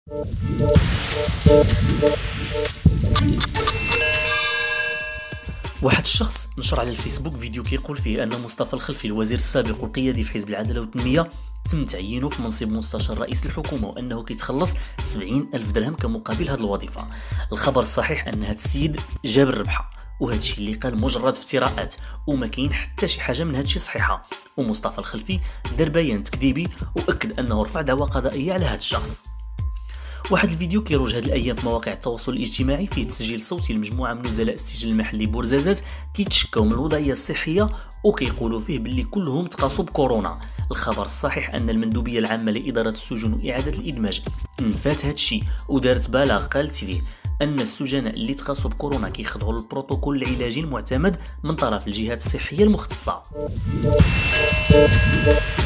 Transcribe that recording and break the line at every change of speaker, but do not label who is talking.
واحد الشخص نشر على الفيسبوك فيديو كيقول فيه أن مصطفى الخلفي الوزير السابق والقيادي في حزب العدالة والتنمية تم تعيينه في منصب مستشار رئيس الحكومة، وأنه كيتخلص 70,000 درهم كمقابل هذه الوظيفة. الخبر الصحيح أن هذا السيد جاب الربحة، وهذا الشيء اللي قال مجرد افتراءات، وما كاين حتى شي حاجة من هذا الشيء صحيحة. ومصطفى الخلفي دار بيان تكذيبي وأكد أنه رفع دعوى قضائية على هذا الشخص. واحد الفيديو كيروج هذه الايام في مواقع التواصل الاجتماعي فيه تسجيل صوتي لمجموعه من نزلاء السجل المحلي بورزازات كيتشكاو من الوضعيه الصحيه وكيقولوا فيه باللي كلهم تقاسوا بكورونا. الخبر الصحيح ان المندوبيه العامه لاداره السجون واعاده الادماج نفات هذا الشيء ودارت بلاغ قالت فيه ان السجناء اللي تقاسوا بكورونا كيخضعوا للبروتوكول العلاجي المعتمد من طرف الجهات الصحيه المختصه.